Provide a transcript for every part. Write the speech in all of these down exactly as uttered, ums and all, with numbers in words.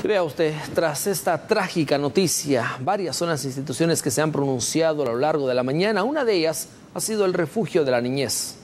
Vea usted, tras esta trágica noticia, varias son las instituciones que se han pronunciado a lo largo de la mañana. Una de ellas ha sido el Refugio de la Niñez.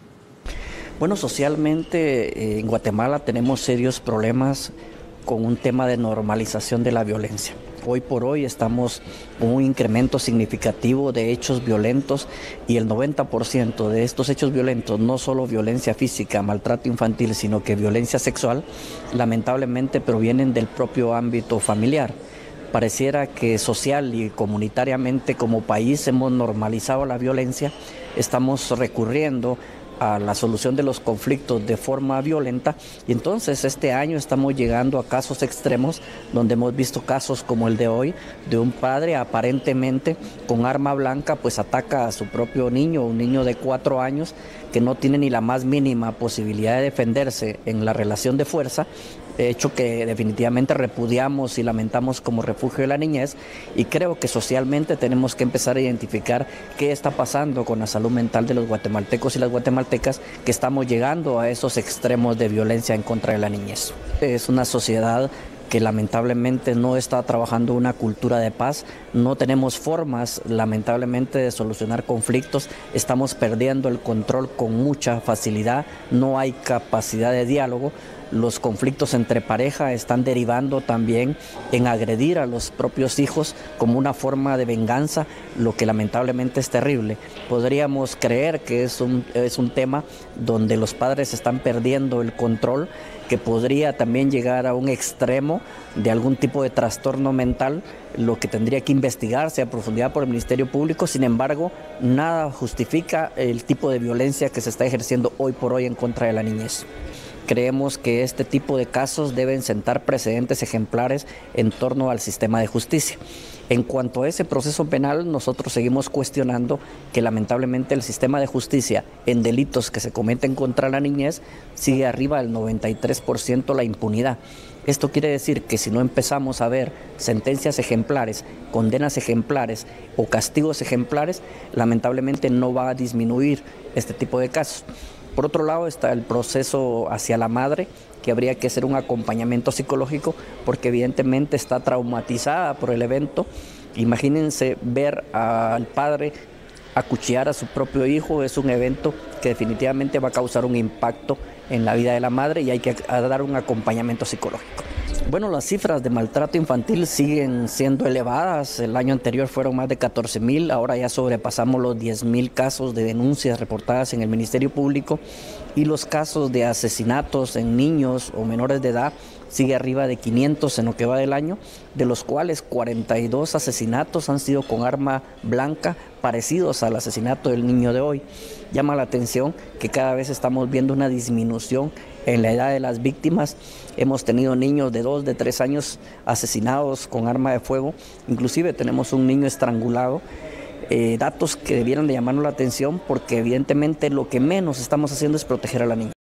Bueno, socialmente eh, en Guatemala tenemos serios problemas con un tema de normalización de la violencia. Hoy por hoy estamos con un incremento significativo de hechos violentos y el noventa por ciento de estos hechos violentos, no solo violencia física, maltrato infantil, sino que violencia sexual, lamentablemente provienen del propio ámbito familiar. Pareciera que social y comunitariamente como país hemos normalizado la violencia, estamos recurriendo a la solución de los conflictos de forma violenta y entonces este año estamos llegando a casos extremos donde hemos visto casos como el de hoy de un padre aparentemente con arma blanca pues ataca a su propio niño, un niño de cuatro años que no tiene ni la más mínima posibilidad de defenderse en la relación de fuerza, hecho que definitivamente repudiamos y lamentamos como Refugio de la Niñez, y creo que socialmente tenemos que empezar a identificar qué está pasando con la salud mental de los guatemaltecos y las guatemaltecas, que estamos llegando a esos extremos de violencia en contra de la niñez. Es una sociedad que lamentablemente no está trabajando una cultura de paz, no tenemos formas lamentablemente de solucionar conflictos, estamos perdiendo el control con mucha facilidad, no hay capacidad de diálogo. Los conflictos entre pareja están derivando también en agredir a los propios hijos como una forma de venganza, lo que lamentablemente es terrible. Podríamos creer que es un, es un tema donde los padres están perdiendo el control, que podría también llegar a un extremo de algún tipo de trastorno mental, lo que tendría que investigarse a profundidad por el Ministerio Público. Sin embargo, nada justifica el tipo de violencia que se está ejerciendo hoy por hoy en contra de la niñez. Creemos que este tipo de casos deben sentar precedentes ejemplares en torno al sistema de justicia. En cuanto a ese proceso penal, nosotros seguimos cuestionando que lamentablemente el sistema de justicia en delitos que se cometen contra la niñez sigue arriba del noventa y tres por ciento la impunidad. Esto quiere decir que si no empezamos a ver sentencias ejemplares, condenas ejemplares o castigos ejemplares, lamentablemente no va a disminuir este tipo de casos. Por otro lado está el proceso hacia la madre, que habría que hacer un acompañamiento psicológico porque evidentemente está traumatizada por el evento. Imagínense ver al padre acuchillar a su propio hijo, es un evento que definitivamente va a causar un impacto en la vida de la madre y hay que dar un acompañamiento psicológico. Bueno, las cifras de maltrato infantil siguen siendo elevadas. El año anterior fueron más de catorce mil, ahora ya sobrepasamos los diez mil casos de denuncias reportadas en el Ministerio Público, y los casos de asesinatos en niños o menores de edad sigue arriba de quinientos en lo que va del año, de los cuales cuarenta y dos asesinatos han sido con arma blanca, parecidos al asesinato del niño de hoy. Llama la atención que cada vez estamos viendo una disminución en la edad de las víctimas. Hemos tenido niños de dos, de tres años asesinados con arma de fuego, inclusive tenemos un niño estrangulado. Eh, datos que debieran de llamarnos la atención porque evidentemente lo que menos estamos haciendo es proteger a la niña.